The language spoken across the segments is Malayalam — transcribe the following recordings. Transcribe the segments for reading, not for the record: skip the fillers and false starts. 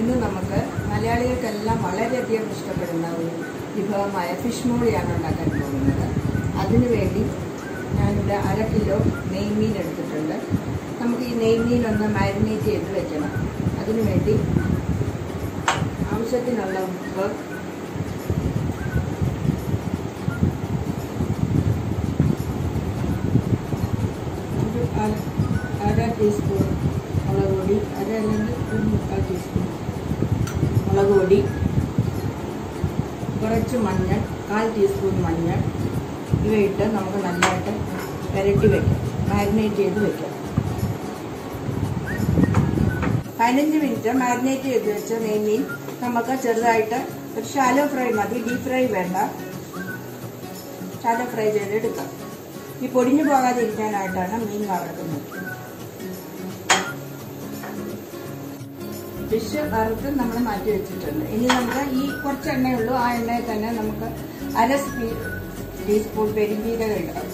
ഇന്ന് നമുക്ക് മലയാളികൾക്കെല്ലാം വളരെയധികം ഇഷ്ടപ്പെടുന്ന ഒരു വിഭവമായ ഫിഷ് മോളിയാണ് ഉണ്ടാക്കാൻ പോകുന്നത്. അതിനുവേണ്ടി ഞാനിവിടെ 1/2 കിലോ നെയ്മീൻ എടുത്തിട്ടുണ്ട്. നമുക്ക് ഈ നെയ്മീനൊന്ന് മാരിനേറ്റ് ചെയ്ത് വെക്കണം. അതിനുവേണ്ടി ആവശ്യത്തിനുള്ള ഉപ്പ്, ഒരു 1/2 ടീസ്പൂൺ മുളക് പൊടി, അല്ലെങ്കിൽ 1/4 ടീസ്പൂൺ മുളക് പൊടി, കുറച്ച് മഞ്ഞൾ, 1/4 ടീസ്പൂൺ മഞ്ഞൾ, ഇവയിട്ട് നമുക്ക് നല്ലതായിട്ട് പുരട്ടി വെക്കാം, മാരിനേറ്റ് ചെയ്ത് വെക്കാം. 15 മിനിറ്റ് മാരിനേറ്റ് ചെയ്ത് വെച്ച നെയ്മീൻ നമുക്ക് ചെറുതായിട്ട് ഒരു ഷാലോ ഫ്രൈ മതി, ഡീപ് ഫ്രൈ വേണ്ട, ഷാലോ ഫ്രൈ ചെയ്തെടുക്കാം. ഈ പൊടിഞ്ഞു പോകാതിരിക്കാനായിട്ടാണ് മീൻ വറുക്കുന്നത്. ഫിഷ് വറുത്ത് നമ്മൾ മാറ്റി വെച്ചിട്ടുണ്ട്. ഇനി നമുക്ക് ഈ കുറച്ച് എണ്ണയുള്ളൂ, ആ എണ്ണയിൽ തന്നെ നമുക്ക് 1/2 ടീസ്പൂൺ പെരുംജീരകം ഇടാം.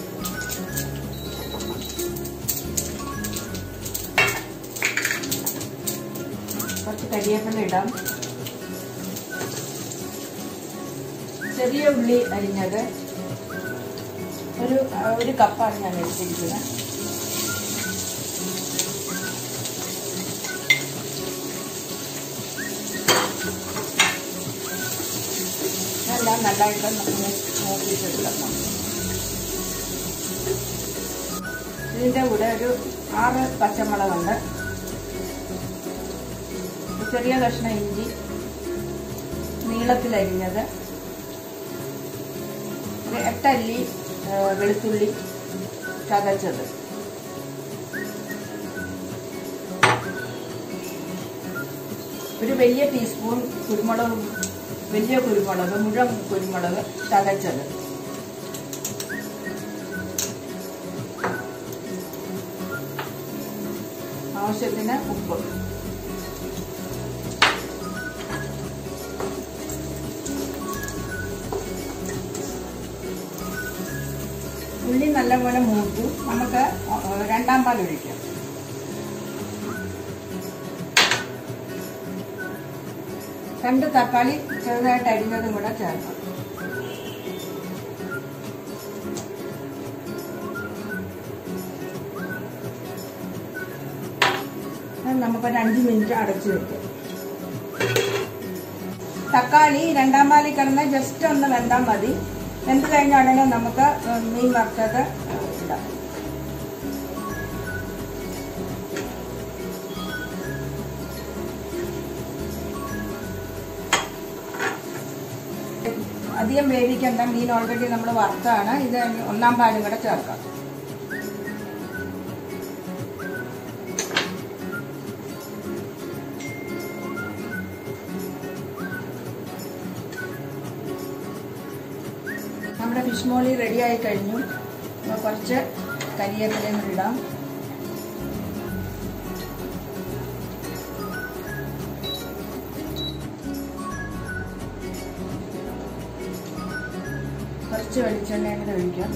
കുറച്ച് കരിവേപ്പില ഇടാം. ചെറിയ ഉള്ളി അരിഞ്ഞത് ഒരു കപ്പാണ് ഞാൻ എടുത്തിരിക്കുന്നത്. എല്ലാം നല്ലതായിട്ട് നമുക്ക് നോക്കിയിട്ടെടുക്കണം. ഇതിൻ്റെ കൂടെ ഒരു 6 പച്ചമുളകുണ്ട്, ചെറിയ കഷ്ണം ഇഞ്ചി നീളത്തിലരിഞ്ഞത്, ഒരു 8 അല്ലി വെളുത്തുള്ളി ചതച്ചത്, ഒരു വലിയ ടീസ്പൂൺ വലിയ കുരുമുളക്, മുഴുവൻ കുരുമുളക് ചതച്ചത്, ആവശ്യത്തിന് ഉപ്പ്, ഉള്ളി നല്ലപോലെ മൂത്തു. നമുക്ക് 2ാം പാൽ ഒഴിക്കാം. രണ്ട് തക്കാളി ചെറുതായിട്ട് അരിഞ്ഞതും കൂടെ ചേർക്കാം. നമുക്കൊരു 5 മിനിറ്റ് അടച്ചു വെക്കാം. തക്കാളി 2ാം പാലിൽ കിടന്ന് ജസ്റ്റ് ഒന്ന് വെന്താൽ മതി. വെന്ത് കഴിഞ്ഞ ഉടനെ നമുക്ക് മീൻ വറുത്തത് ഇടാം. അധികം വേവിക്കണ്ട, മീൻ ഓൾറെഡി നമ്മൾ വറുത്താണ്. ഇത് 1ാം പാലും കൂടെ ചേർക്കാം. നമ്മുടെ ഫിഷ് മോളി റെഡി ആയി കഴിഞ്ഞു. കുറച്ച് കരിവേപ്പിലയും കൂടി ഇടാം. കുറച്ച് വെളിച്ചെണ്ണയും കൂടെ ഒഴിക്കാം.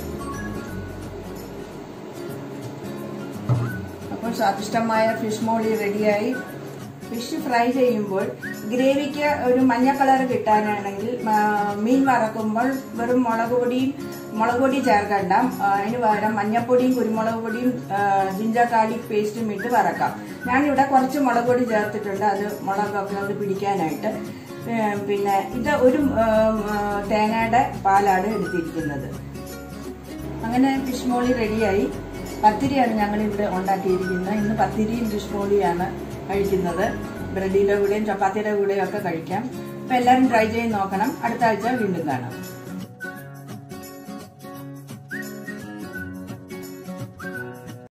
അപ്പോൾ സ്വാദിഷ്ടമായ ഫിഷ് മോളി റെഡിയായി. ഫിഷ് ഫ്രൈ ചെയ്യുമ്പോൾ ഗ്രേവിക്ക് ഒരു മഞ്ഞ കളർ കിട്ടാനാണെങ്കിൽ മീൻ വറക്കുമ്പോൾ വെറും മുളക് പൊടി ചേർക്കണ്ട. അതിന് പകരം മഞ്ഞപ്പൊടിയും കുരുമുളക് പൊടിയും ജിഞ്ചർ ഗാർലിക് പേസ്റ്റും ഇട്ട് വറക്കാം. ഞാനിവിടെ കുറച്ച് മുളക് പൊടി ചേർത്തിട്ടുണ്ട്, അത് മുളകൊക്കെ ഒന്ന് പിടിക്കാനായിട്ട്. പിന്നെ ഇത് ഒരു തേങ്ങയുടെ പാലാണ് എടുത്തിരിക്കുന്നത്. അങ്ങനെ ഫിഷ് മോളി റെഡിയായി. പത്തിരിയാണ് ഞങ്ങളിവിടെ ഉണ്ടാക്കിയിരിക്കുന്നത്. ഇന്ന് പത്തിരിയും ഫിഷ് മോളിയാണ് കഴിക്കുന്നത്. ബ്രെഡിന്റെ കൂടെയും ചപ്പാത്തിയുടെ കൂടെയും ഒക്കെ കഴിക്കാം. അപ്പോൾ എല്ലാവരും ട്രൈ ചെയ്ത് നോക്കണം. അടുത്ത ആഴ്ച വീണ്ടും കാണാം.